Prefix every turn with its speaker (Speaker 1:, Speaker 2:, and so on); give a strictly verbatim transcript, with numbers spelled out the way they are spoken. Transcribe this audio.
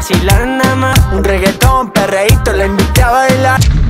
Speaker 1: vacilar nada más. Un reggaetón, perreíto, la invité a bailar.